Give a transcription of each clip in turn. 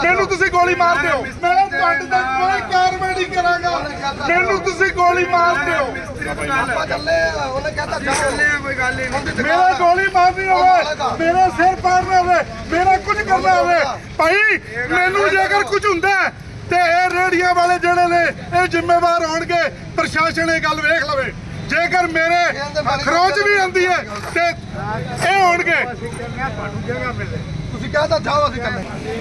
मैनू तुसीं गोली मार दिओ, मैं तुहाडे ते कोई कार्रवाई नहीं करांगा। मैनू तुसीं गोली मार दिओ, मेरा गोली मारनी होवे, मेरा सिर पाड़ना होवे, मेरा कुछ करना होवे भाई, मैनू जेकर कुछ हुंदा ते रेहड़ियां वाले जिहड़े ने ये जिम्मेवार होणगे। प्रशासन ये गल वेख लवे, जेकर मेरे खरोच भी आंदी है ते ये होणगे। तुसीं कहदा जाओ असीं करने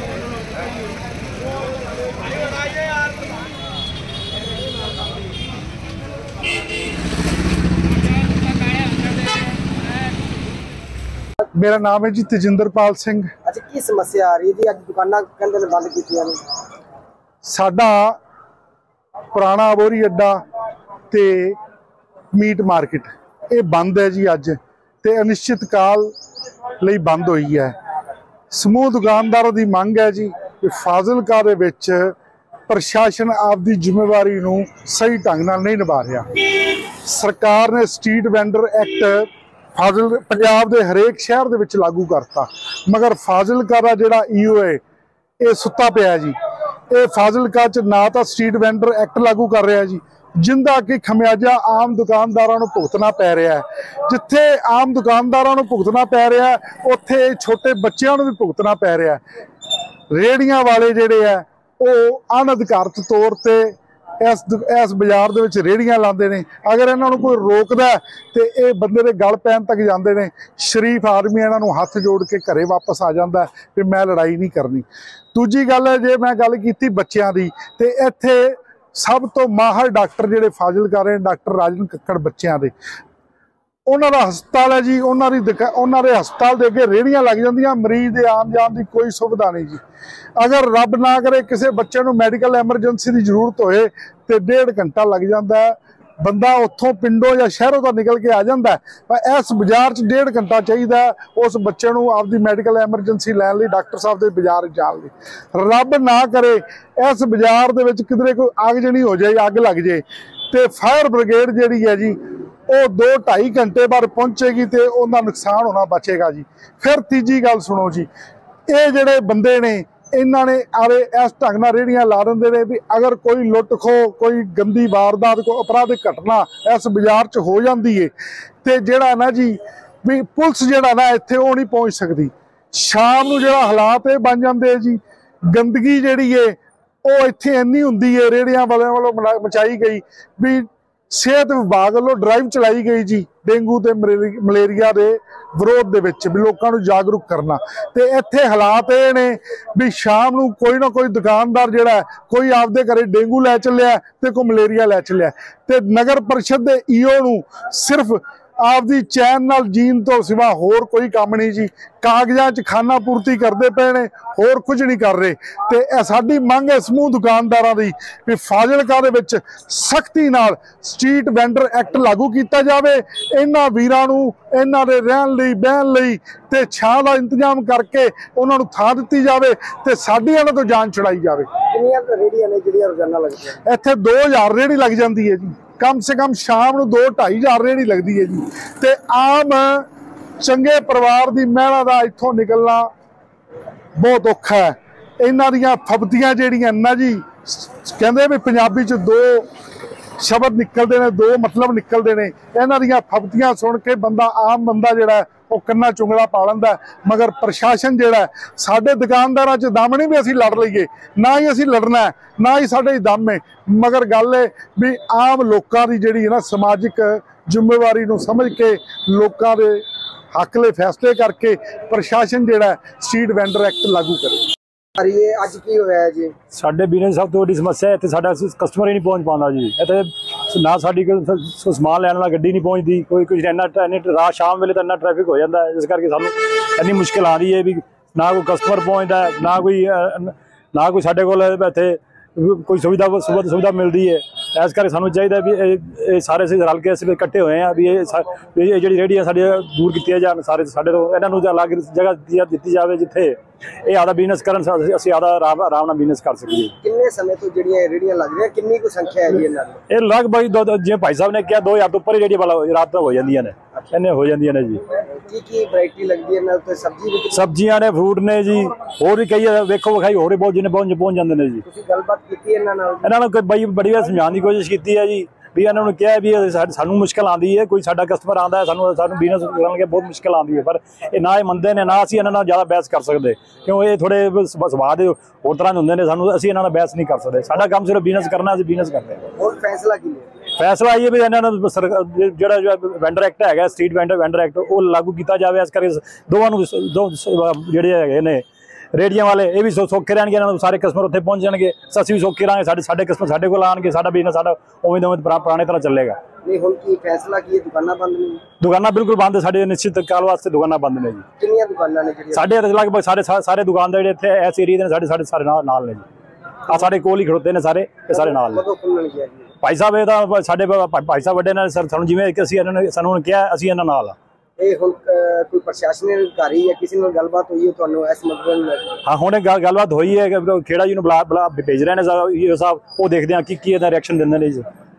मेरा नाम है जी तजिंदरपाल सिंह। अच्छा की समस्या आ रही है जी? अज दुकानां कहंदे ने बंद कीतियां ने। साडा पुराना अबोरी अड्डा ते मीट मार्केट ये बंद है जी अज, ते अनिश्चित काल लई बंद हुई है। समूह दुकानदारों की मंग है जी कि फाजिलका दे विच प्रशासन आपकी जिम्मेवारी नूं सही ढंग नाल नहीं निभा रहा। सरकार ने स्ट्रीट वेंडर एक्ट पंजाब के हरेक शहर दे विच लागू करता, मगर फाजिलका दा जिहड़ा ईओ है ये सुत्ता पिया जी। ये फाजिलका च ना तो स्ट्रीट वेंडर एक्ट लागू कर रहा जी, जिंदा कि खमियाजा आम दुकानदारों को भुगतना पै रहा है। जिथे आम दुकानदारों को भुगतना पै रहा है उत्थे छोटे बच्चों को भी भुगतना पै रहा है। रेहड़ियां वाले जिहड़े है वो अनअधिकारत तौर पर इस बाजार दे विच रेहड़ियां लांदे ने। अगर इन्हां नूं कोई रोकदा ते ये बंदे दे गल पैन तक जांदे ने। शरीफ आदमी इन्हां नूं हत्थ जोड़ के घरे वापस आ जांदा कि मैं लड़ाई नहीं करनी। दूजी गल है, जे मैं गल कीती बच्चों की, तो इत्थे सब तो माहर डॉक्टर जिहड़े फाजिलका रहे डॉक्टर राजन कक्कड़ बच्चों के, उन्होंने हस्पताल है जी, उन्होंने हस्पताल दे अगे रेहड़ियां लग जांदियां, मरीज दे आन जान की कोई सुविधा नहीं जी। अगर रब ना करे किसी बच्चे को मैडिकल एमरजेंसी की जरूरत होए तो 1.5 घंटा लग जाता है। बंदा उत्थों पिंडों या शहरों तो निकल के आ जाता है, पर इस बाजार 1.5 घंटा चाहिए उस बच्चे को आपकी मैडिकल एमरजेंसी लैन लई डॉक्टर साहब के बाजार जाण लई। रब ना करे इस बाजार दे विच किधरे कोई आगजनी हो जाए, अग लग जाए, तो फायर ब्रिगेड जिहड़ी है जी वो 2-2.5 घंटे बाद पहुंचेगी तो उनका नुकसान होना बचेगा जी। फिर तीजी गल सुनो जी, ये जिहड़े बंदे ने इन्होंने आरे इस ढंग नाल रेहड़ियां ला देंदे ने भी अगर कोई लुट खो कोई गंदी वारदात कोई अपराधिक घटना इस बाजार च हो जाती है तो जिहड़ा ना जी भी पुलिस जिहड़ा ना इत्थे वो नहीं पहुँच सकती। शाम नूं जिहड़ा हालात ये बन जाते हैं जी, गंदगी जिहड़ी है वो इत्थे इन्नी हुंदी है, रेहड़ियां वालियां वालों मचाई गई भी सेहत विभाग वालों ड्राइव चलाई गई जी डेंगू ते मलेरिया के विरोध दे विच भी लोगों को जागरूक करना। तो इत्थे हालात ये ने भी शाम नूं कोई ना कोई दुकानदार जिहड़ा कोई आपदे घरे डेंगू लै चलिया ते कोई मलेरिया लै चलिया, ते नगर परिषद दे ईओ नूं सिर्फ आपदी चैन नाल जीन तो सिवा होर कोई काम नहीं जी। कागजां च खाना पूर्ति करते पे ने, होर कुछ नहीं कर रहे। तो साडी मंग है समूह दुकानदारां दी भी फाजिलका दे विच सख्ती नाल स्ट्रीट वेंडर एक्ट लागू किया जाए। इन्हां वीरां नूं इन्हां दे रहण लई बहण लई ते छां दा इंतजाम करके उन्हां नूं थां दित्ती जाए ते साडी इन्हां तों जान छुड़ाई जाए। कितनियां रेहड़ियां ने जिहड़ियां रोजाना लगदियां? इत्थे 2000 रेहड़ी लग जाती है जी, कम से कम शाम को 2-2.5 हज़ार रेहड़ी लगती है जी। तो आम चंगे परिवार की महिला का इत्थों निकलना बहुत औखा है। इन्हां दीयां फबतियां जिहड़ियां ना जी, कहंदे भी पंजाबी च 2 शब्द निकलते हैं, 2 मतलब निकलते हैं। इन्हां दीयां फबतियां सुन के बंदा आम बंदा जिहड़ा वो कन्ना चुंगला पा लैंदा। मगर प्रशासन जिहड़ा साडे दुकानदारां च दम नहीं भी असीं लड़ लईए, ना ही असीं लड़ना है, ना ही साडे दम है। मगर गल है भी आम लोगों की जिहड़ी है ना समाजिक जिम्मेवारी नूं समझ के लोगों के हक ले फैसले करके प्रशासन जिहड़ा स्ट्रीट वेंडर एक्ट लागू करे। अज की होया जी? साडे बिजनेस सब तो वड्डी समस्या है, इत्थे साडा कस्टमर ही नहीं पहुँच पाता जी। इत्थे ना साडी समान लैण वाला गड्डी नहीं पहुँचती, कोई कुछ इन्ना रात शाम वेले तो इन्ना ट्रैफिक हो जाता है, इस करके सानूं इन्नी मुश्किल आ रही है भी ना कोई कस्टमर पहुँचता है, ना कोई साडे कोल इत्थे कोई सुविधा मिलती है। इस करके सानूं चाहिए भी सारे रल के असीं इकट्ठे होए हैं भी ये जिहड़ी रेहड़ियां साडी दूर कीतियां जाण, सारे साडे तो इन्हां नूं अलग जगह दित्ती जावे जिथे ये आदा बिजनेस करन, असीं आदा आराम नाल बिजनेस कर सकीए। किन्ने समय तो जिहड़ियां रेहड़ियां लग रही किन्नी को संख्या है जी इन्हां दी? ये लगभग जिवें भाई साहब ने कहा 2000 तो उपर रेहड़ियां वाला रात हो जांदियां ने, इन्ने हो जांदियां ने जी। ਕੀ ਵੈਰਾਈਟੀ ਲੱਗਦੀ ਹੈ ਨਾਲ ਤੇ ਸਬਜ਼ੀ ਵੀ ਸਬਜ਼ੀਆਂ ਨੇ, ਫਰੂਟ ਨੇ ਜੀ, ਹੋਰ ਵੀ ਕਈ ਵੇਖੋ ਵਿਖਾਈ ਹੋਰ ਵੀ ਬਹੁਤ ਜਿਹਨੇ ਪਹੁੰਚ ਜਾਂਦੇ ਨੇ ਜੀ। ਤੁਸੀਂ ਗੱਲਬਾਤ ਕੀਤੀ ਇਹਨਾਂ ਨਾਲ? ਇਹਨਾਂ ਨੂੰ ਬੜੀ ਵਾਰ ਸਮਝਾਉਣ ਦੀ ਕੋਸ਼ਿਸ਼ ਕੀਤੀ ਹੈ ਜੀ, ਵੀ ਇਹਨਾਂ ਨੂੰ ਕਿਹਾ ਵੀ ਸਾਨੂੰ ਮੁਸ਼ਕਲ ਆਉਂਦੀ ਹੈ, ਕੋਈ ਸਾਡਾ ਕਸਟਮਰ ਆਉਂਦਾ ਹੈ ਸਾਨੂੰ ਬਿਜ਼ਨਸ ਕਰਨ ਲੱਗੇ ਬਹੁਤ ਮੁਸ਼ਕਲ ਆਉਂਦੀ ਹੈ, ਪਰ ਇਹ ਨਾ ਇਹ ਮੰਨਦੇ ਨੇ, ਨਾ ਅਸੀਂ ਇਹਨਾਂ ਨਾਲ ਜ਼ਿਆਦਾ ਬਹਿਸ ਕਰ ਸਕਦੇ, ਕਿਉਂ ਇਹ ਥੋੜੇ ਸੁਭਾਅ ਦੇ ਹੋਰ ਤਰ੍ਹਾਂ ਦੇ ਹੁੰਦੇ ਨੇ, ਅਸੀਂ ਇਹਨਾਂ ਨਾਲ ਬਹਿਸ ਨਹੀਂ ਕਰ ਸਕਦੇ। ਸਾਡਾ ਕੰਮ ਸਿਰਫ ਬਿਜ਼ਨਸ ਕਰਨਾ, ਅਸੀਂ ਬਿਜ਼ਨਸ ਕਰਦੇ ਹਾਂ। ਹੋਰ ਫੈਸਲਾ ਕੀ ਲਿਆ? ਫੈਸਲਾ ਇਹ ਵੀ ਇਹਨਾਂ ਨੂੰ ਜਿਹੜਾ ਵੈਂਡਰ ਐਕਟ ਹੈਗਾ, ਸਟਰੀਟ ਵੈਂਡਰ ਐਕਟ, ਉਹ ਲਾਗੂ ਕੀਤਾ ਜਾਵੇ। ਇਸ ਕਰਕੇ ਦੋਵਾਂ ਨੂੰ ਜਿਹੜੇ ਹੈਗੇ ਨੇ ਰੇੜੀਆਂ ਵਾਲੇ, ਇਹ ਵੀ ਸੌਖੇ ਰਹਿਣਗੇ, ਇਹਨਾਂ ਨੂੰ ਸਾਰੇ ਕਸਟਮਰ ਉੱਥੇ ਪਹੁੰਚ ਜਾਣਗੇ, ਅਸੀਂ ਵੀ ਸੌਖੇ ਰਹਾਂਗੇ, ਸਾਡੇ ਕਸਟਮਰ ਸਾਡੇ ਕੋਲ ਆਉਣਗੇ, ਸਾਡਾ ਬਿਜ਼ਨਸ ਸਾਡਾ ਉਵੇਂ ਦਾ ਉਵੇਂ ਪੁਰਾਣੇ ਤਰ੍ਹਾਂ ਚੱਲੇਗਾ। ਨਹੀਂ ਹੁਣ ਕੀ ਫੈਸਲਾ ਕੀ ਹੈ? ਦੁਕਾਨਾਂ ਬੰਦ ਨੇ? ਦੁਕਾਨਾਂ ਬਿਲਕੁਲ ਬੰਦ, ਸਾਡੇ ਨਿਸ਼ਚਿਤ ਕਾਲ ਵਾਸਤੇ ਦੁਕਾਨਾਂ ਬੰਦ ਨੇ ਜੀ। ਕਿੰਨੀਆਂ ਦੁਕਾਨਾਂ ਨੇ ਜਿਹੜੀਆਂ? ਸਾਡੇ ਲਗਭਗ ਸਾਰੇ ਦੁਕਾਨਦਾਰ ਜਿਹੜੇ ਇੱਥੇ ਇਸ ਏਰੀਏ ਦੇ ਸਾਡੇ ਨਾਲ ਨੇ ਜੀ। ਆ ਸਾਡੇ ਕੋਲ ਹੀ ਖੜੋਤੇ ਨੇ ਸਾਰੇ ਨਾਲ ਨੇ। ਕਦੋਂ ਖੁੱਲਣਗੇ ਜੀ? ਭਾਈ ਸਾਹਿਬ ਇਹ ਤਾਂ ਸਾਡੇ ਭਾਈ ਸਾਹਿਬ ਵੱਡੇ ਨੇ ਸਰ, ਸਾਨੂੰ ਜਿਵੇਂ ਅਸੀਂ ਸਾਨੂੰ ਕਿਹਾ, ਅਸੀਂ ਇਹਨਾਂ ਨਾਲ ਆ। ਇਹ ਹੁਣ ਕੋਈ ਪ੍ਰਸ਼ਾਸਨਿਕ ਅਧਿਕਾਰੀ ਜਾਂ ਕਿਸੇ ਨਾਲ ਗੱਲਬਾਤ ਹੋਈ ਹੈ ਤੁਹਾਨੂੰ ਇਸ ਮਸਲੇ ਨੂੰ? ਹਾਂ ਹੁਣੇ ਗੱਲਬਾਤ ਹੋਈ ਹੈ, ਖੇੜਾ ਜੀ ਨੂੰ ਬੁਲਾ ਭੇਜ ਰਹੇ ਨੇ ਸਾਹਿਬ, ਉਹ ਦੇਖਦੇ ਆ ਕੀ ਇਹਦਾ ਰਿਐਕਸ਼ਨ ਦਿੰਦੇ ਨੇ ਜੀ।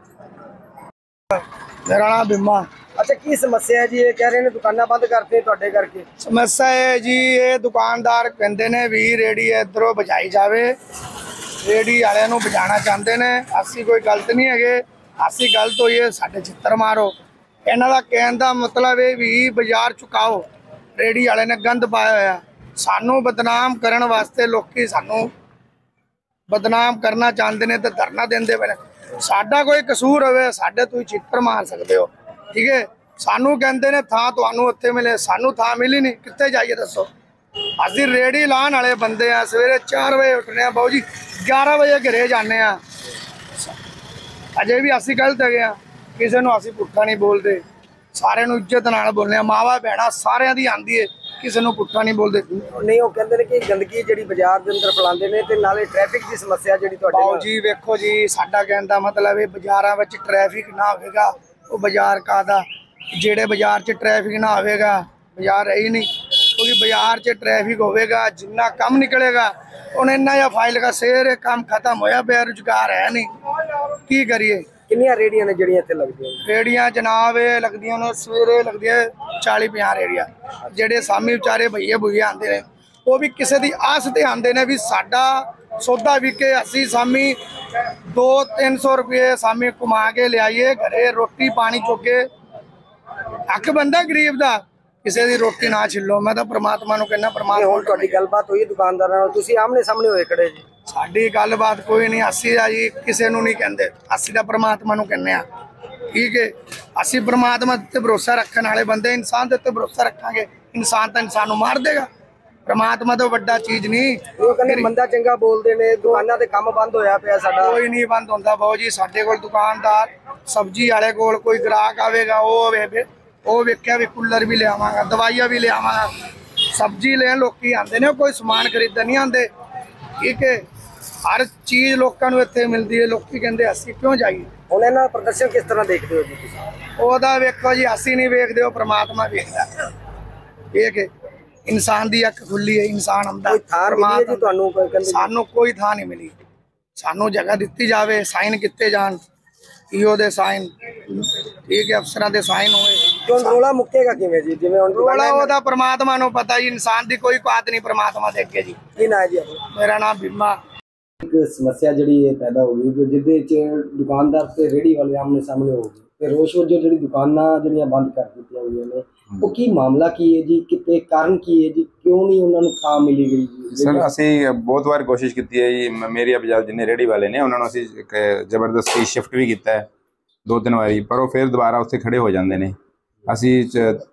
ਮੇਰਾ ਨਾਮ ਬਿੰਮਾ। ਅੱਛਾ, ਕੀ ਸਮੱਸਿਆ ਹੈ ਜੀ? ਇਹ ਕਹਿ ਰਹੇ ਨੇ ਦੁਕਾਨਾਂ ਬੰਦ ਕਰਤੇ ਤੁਹਾਡੇ ਕਰਕੇ। ਸਮੱਸਿਆ ਹੈ ਜੀ, ਇਹ ਦੁਕਾਨਦਾਰ ਕਹਿੰਦੇ ਨੇ ਵੀ ਰੇੜੀ ਇੱਧਰੋਂ ਬਚਾਈ ਜਾਵੇ, ਰੇੜੀ ਵਾਲਿਆਂ ਨੂੰ ਬਚਾਉਣਾ ਚਾਹੁੰਦੇ ਨੇ। ਅਸੀਂ ਕੋਈ ਗਲਤ ਨਹੀਂ ਹੈਗੇ, ਅਸੀਂ ਗਲਤ ਹੋਈਏ ਸਾਡੇ ਚਿੱਤਰ ਮਾਰੋ। ਇਹਨਾਂ ਦਾ ਕਹਿਣ ਦਾ ਮਤਲਬ ਇਹ ਵੀ ਬਾਜ਼ਾਰ ਚੁਕਾਓ, ਰੇੜੀ ਵਾਲੇ ਨੇ ਗੰਦ ਪਾਇਆ ਹੋਇਆ। ਸਾਨੂੰ ਬਦਨਾਮ ਕਰਨ ਵਾਸਤੇ ਲੋਕੀ ਸਾਨੂੰ ਬਦਨਾਮ ਕਰਨਾ ਚਾਹੁੰਦੇ ਨੇ ਤੇ ਧਰਨਾ ਦਿੰਦੇ ਪਏ ਨੇ। ਸਾਡਾ ਕੋਈ ਕਸੂਰ ਹੋਵੇ, ਸਾਡੇ ਤੁਸੀਂ ਚਿੱਤਰ ਮਾਰ ਸਕਦੇ ਹੋ, ਠੀਕ ਹੈ। ਸਾਨੂੰ ਕਹਿੰਦੇ ਨੇ ਥਾਂ ਤੁਹਾਨੂੰ ਉੱਥੇ ਮਿਲੇ, ਸਾਨੂੰ ਥਾਂ ਮਿਲੀ ਨਹੀਂ, ਕਿੱਥੇ ਜਾਈਏ ਦੱਸੋ? ਅਸੀਂ ਰੇੜੀ ਲਾਉਣ ਵਾਲੇ ਬੰਦੇ ਆ, ਸਵੇਰੇ 4 ਵਜੇ ਉੱਠਨੇ ਆ ਬਾਊ ਜੀ, 11 ਵਜੇ ਘਰੇ ਜਾਂਦੇ ਆ। ਅਜੇ ਵੀ ਅਸੀਂ ਗਲਤ ਹੈਗੇ ਆ, ਕਿਸੇ ਨੂੰ ਅਸੀਂ ਪੁੱਠਾ ਨਹੀਂ ਬੋਲਦੇ, ਸਾਰਿਆਂ ਨੂੰ ਇੱਜ਼ਤ ਨਾਲ ਬੋਲਦੇ ਆ। ਮਾਵਾ ਭੈਣਾਂ ਸਾਰਿਆਂ ਦੀ ਆਂਦੀ ਹੈ, ਕਿਸੇ ਨੂੰ ਪੁੱਠਾ ਨਹੀਂ ਬੋਲਦੇ। ਨਹੀਂ, ਉਹ ਕਹਿੰਦੇ ਨੇ ਕਿ ਗੰਦਗੀ ਜਿਹੜੀ ਬਾਜ਼ਾਰ ਦੇ ਅੰਦਰ ਫੈਲਾਉਂਦੇ ਨੇ ਤੇ ਨਾਲੇ ਟ੍ਰੈਫਿਕ ਦੀ ਸਮੱਸਿਆ ਜਿਹੜੀ ਤੁਹਾਡੇ ਬਾਊ ਜੀ ਵੇਖੋ ਜੀ, ਸਾਡਾ ਕਹਿਣ ਦਾ ਮਤਲਬ ਇਹ ਬਾਜ਼ਾਰਾਂ ਵਿੱਚ ਟ੍ਰੈਫਿਕ ਨਾ ਹੋਵੇਗਾ, ਉਹ ਬਾਜ਼ਾਰ ਕਾਹਦਾ? ਜਿਹੜੇ ਬਾਜ਼ਾਰ 'ਚ ਟ੍ਰੈਫਿਕ ਨਾ ਹੋਵੇਗਾ ਬਾਜ਼ਾਰ ਹੈ ਹੀ ਨਹੀਂ, ਕਿਉਂਕਿ ਬਾਜ਼ਾਰ 'ਚ ਟ੍ਰੈਫਿਕ ਹੋਵੇਗਾ, ਜਿੰਨਾ ਕੰਮ ਨਿਕਲੇਗਾ ਹੁਣ ਇੰਨਾ ਜਾਂ ਫਾਈਲ ਦਾ ਸ਼ੇਰ ਕੰਮ ਖਤਮ ਹੋਇਆ ਪਿਆ, ਰੁਜ਼ਗਾਰ ਹੈ ਨਹੀਂ, ਕੀ ਕਰੀਏ? ਕਿੰਨੀਆਂ ਰੇੜੀਆਂ ਨੇ ਜਿਹੜੀਆਂ ਇੱਥੇ ਲੱਗਦੀਆਂ? ਰੇੜੀਆਂ ਜਨਾਬ ਇਹ ਲੱਗਦੀਆਂ ਨੇ, ਸਵੇਰੇ ਲੱਗਦੀਆਂ 40-50 ਰੇੜੀਆਂ। ਜਿਹੜੇ ਸਾਮੀ ਵਿਚਾਰੇ ਭਈਏ ਭੁਈਏ ਆਉਂਦੇ ਨੇ, ਉਹ ਵੀ ਕਿਸੇ ਦੀ ਆਸ ਤੇ ਆਉਂਦੇ ਨੇ ਵੀ ਸਾਡਾ ਸੌਦਾ ਵਿਕੇ, ਅਸੀਂ ਸਾਮੀ 200-300 ਰੁਪਏ ਸਾਮੀ ਕਮਾ ਕੇ ਲਿਆਈਏ, ਘਰੇ ਰੋਟੀ ਪਾਣੀ ਚੁੱਕੇ। ਹੱਕ ਬੰਦਾ ਗਰੀਬ ਦਾ, ਕਿਸੇ ਦੀ ਰੋਟੀ ਨਾ ਛਿੱਲੋ। ਮੈਂ ਤਾਂ ਪ੍ਰਮਾਤਮਾ ਨੂੰ ਕਹਿੰਦਾ, ਪ੍ਰਮਾਤਮਾ। ਹੁਣ ਤੁਹਾਡੀ ਗੱਲਬਾਤ ਹੋਈ ਦੁਕਾਨਦਾਰਾਂ ਨਾਲ, ਤੁਸੀਂ ਆਮਨੇ ਸਾਹਮਣੇ ਹੋਏ ਖੜੇ ਜੀ? ਸਾਡੀ ਗੱਲਬਾਤ ਕੋਈ ਨਹੀਂ, ਅਸੀਂ ਆ ਜੀ ਕਿਸੇ ਨੂੰ ਨਹੀਂ ਕਹਿੰਦੇ, ਅਸੀਂ ਤਾਂ ਪ੍ਰਮਾਤਮਾ ਨੂੰ ਕਹਿੰਦੇ ਆ, ਠੀਕ ਹੈ। ਅਸੀਂ ਪ੍ਰਮਾਤਮਾ ਤੇ ਭਰੋਸਾ ਰੱਖਣ ਵਾਲੇ ਬੰਦੇ, ਇਨਸਾਨ ਦੇ ਉੱਤੇ ਭਰੋਸਾ ਰੱਖਾਂਗੇ, ਇਨਸਾਨ ਤਾਂ ਇਨਸਾਨ ਨੂੰ ਮਾਰ ਦੇਗਾ, ਪ੍ਰਮਾਤਮਾ ਤੋਂ ਵੱਡਾ ਚੀਜ਼ ਨਹੀਂ। ਉਹ ਕਹਿੰਦੇ ਮੰਦਾ ਚੰਗਾ ਬੋਲਦੇ ਨੇ, ਦੁਕਾਨਾਂ ਤੇ ਕੰਮ ਬੰਦ ਹੋਇਆ ਪਿਆ ਸਾਡਾ। ਕੋਈ ਨਹੀਂ ਬੰਦ ਹੁੰਦਾ ਬਾਊ ਜੀ, ਸਾਡੇ ਕੋਲ ਦੁਕਾਨਦਾਰ ਸਬਜ਼ੀ ਵਾਲੇ ਕੋਲ ਕੋਈ ਗ੍ਰਾਹਕ ਆਵੇਗਾ, ਉਹ ਵੇਖਿਆ ਵੀ ਕੂਲਰ ਵੀ ਲਿਆਵਾਂਗਾ, ਦਵਾਈਆਂ ਵੀ ਲਿਆਵਾਂਗਾ, ਸਬਜ਼ੀ ਲੈਣ ਲੋਕੀ ਆਉਂਦੇ ਨੇ, ਕੋਈ ਸਮਾਨ ਖਰੀਦਣ ਨਹੀਂ ਆਉਂਦੇ, ਠੀਕ ਹੈ। ਹਰ ਚੀਜ਼ ਲੋਕਾਂ ਨੂੰ ਇੱਥੇ ਮਿਲਦੀ ਹੈ, ਲੋਕੀ ਕਹਿੰਦੇ ਅਸੀਂ ਕਿਉਂ ਜਾਈਏ? ਹੁਣ ਇਹਨਾਂ ਦਾ ਪ੍ਰਦਰਸ਼ਨ ਕਿਸ ਤਰ੍ਹਾਂ ਦੇਖਦੇ ਹੋ ਜੀ ਤੁਸੀਂ? ਉਹਦਾ ਵੇਖੋ ਜੀ, ਅਸੀਂ ਨਹੀਂ ਵੇਖਦੇ, ਉਹ ਪ੍ਰਮਾਤਮਾ ਵੇਖਦਾ, ਠੀਕ ਹੈ। ਇਨਸਾਨ ਦੀ ਅੱਖ ਖੁੱਲੀ ਹੈ, ਇਨਸਾਨ ਆਉਂਦਾ। ਕੋਈ ਥਾਂ ਮਿਲੀ ਹੈ ਜੀ ਤੁਹਾਨੂੰ? ਸਾਨੂੰ ਕੋਈ ਥਾਂ ਨਹੀਂ ਮਿਲੀ, ਸਾਨੂੰ ਜਗ੍ਹਾ ਦਿੱਤੀ ਜਾਵੇ, ਸਾਈਨ ਕੀਤੇ ਜਾਣ, ਈਓ ਦੇ ਸਾਈਨ, ਠੀਕ ਹੈ, ਅਫਸਰਾਂ ਦੇ ਸਾਈਨ ਹੋਏ। ਕਿਉਂ ਰੋਲਾ ਮੁੱਕੇਗਾ ਕਿਵੇਂ ਜੀ? ਜਿਵੇਂ ਹੁਣ ਰੋਲਾ ਉਹਦਾ ਪ੍ਰਮਾਤਮਾ ਨੂੰ ਪਤਾ ਜੀ, ਇਨਸਾਨ ਦੀ ਕੋਈ ਔਕਾਤ ਨਹੀਂ ਪ੍ਰਮਾਤਮਾ ਦੇ ਅੱਗੇ ਜੀ। ਕੀ ਨਾਂ ਹੈ ਜੀ? ਮੇਰਾ ਨਾਮ ਬਿੰਮਾ। ਇੱਕ ਸਮੱਸਿਆ ਜਿਹੜੀ ਇਹ ਪੈਦਾ ਹੋ ਗਈ, ਜਿਹਦੇ 'ਚ ਦੁਕਾਨਦਾਰ ਤੇ ਰੇਹੜੀ ਵਾਲੇ ਆਮਨੇ ਸਾਹਮਣੇ ਹੋ ਗਏ ਤੇ ਰੋਸ਼ ਵਜੋਂ ਜਿਹੜੀ ਦੁਕਾਨਾਂ ਜਿਹੜੀਆਂ ਬੰਦ ਕਰ ਦਿੱਤੀਆਂ ਹੋਈਆਂ ਨੇ, ਉਹ ਕੀ ਮਾਮਲਾ ਕੀ ਹੈ ਜੀ? ਕਿਤੇ ਕਾਰਨ ਕੀ ਹੈ ਜੀ? ਕਿਉਂ ਨਹੀਂ ਉਹਨਾਂ ਨੂੰ ਥਾਂ ਮਿਲੀ ਗਈ ਜੀ? ਸਰ ਅਸੀਂ ਬਹੁਤ ਵਾਰ ਕੋਸ਼ਿਸ਼ ਕੀਤੀ ਹੈ ਜੀ, ਮੇਰੀ ਬਾਜ਼ਾਰ ਜਿੰਨੇ ਰੇਹੜੀ ਵਾਲੇ ਨੇ ਉਹਨਾਂ ਨੂੰ ਅਸੀਂ ਇੱਕ ਜ਼ਬਰਦਸਤੀ ਸ਼ਿਫਟ ਵੀ ਕੀਤਾ ਹੈ 2-3 ਵਾਰੀ, ਪਰ ਉਹ ਫਿਰ ਦੁਬਾਰਾ ਉੱਥੇ ਖੜੇ ਹੋ ਜਾਂਦੇ ਨੇ। ਅਸੀਂ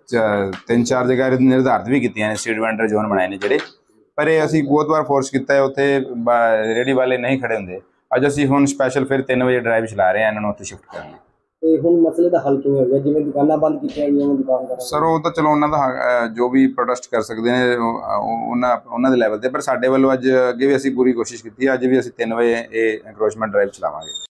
3-4 ਜਗ੍ਹਾ ਨਿਰਧਾਰਿਤ ਵੀ ਕੀਤੀਆਂ ਨੇ, ਸਟਰੀਟ ਵੈਂਡਰ ਜ਼ੋਨ ਬਣਾਏ ਨੇ ਜਿਹੜੇ, ਪਰ ਇਹ ਅਸੀਂ ਬਹੁਤ ਵਾਰ ਫੋਰਸ ਕੀਤਾ ਹੈ, ਉੱਥੇ ਰੇਹੜੀ ਵਾਲੇ ਨਹੀਂ ਖੜੇ ਹੁੰਦੇ। ਅੱਜ ਅਸੀਂ ਹੁਣ ਸਪੈਸ਼ਲ ਫਿਰ 3 ਵਜੇ ਡਰਾਈਵ ਚਲਾ ਰਹੇ ਹਾਂ ਇਹਨਾਂ ਨੂੰ ਉੱਥੇ ਸ਼ਿਫਟ ਕਰਨ ਲਈ। ਤੇ ਹੁਣ ਮਸਲੇ ਦਾ ਹੱਲ ਕਿਵੇਂ ਹੋ ਗਿਆ? ਜਿਵੇਂ ਦੁਕਾਨਾਂ ਬੰਦ ਕੀਤੀਆਂ ਗਈਆਂ ਨੇ ਦੁਕਾਨਦਾਰਾਂ? ਸਰ ਉਹ ਤਾਂ ਚਲੋ ਉਹਨਾਂ ਦਾ ਜੋ ਵੀ ਪ੍ਰੋਟੈਸਟ ਕਰ ਸਕਦੇ ਨੇ ਉਹਨਾਂ ਦੇ ਲੈਵਲ ਤੇ, ਪਰ ਸਾਡੇ ਵੱਲੋਂ ਅੱਜ ਅੱਗੇ ਵੀ ਅਸੀਂ ਪੂਰੀ ਕੋਸ਼ਿਸ਼ ਕੀਤੀ ਹੈ, ਅੱਜ ਵੀ ਅਸੀਂ 3 ਵਜੇ ਇਹ ਐਨਕਰੋਚਮੈਂਟ ਡਰਾਈਵ ਚਲਾਵਾਂਗੇ।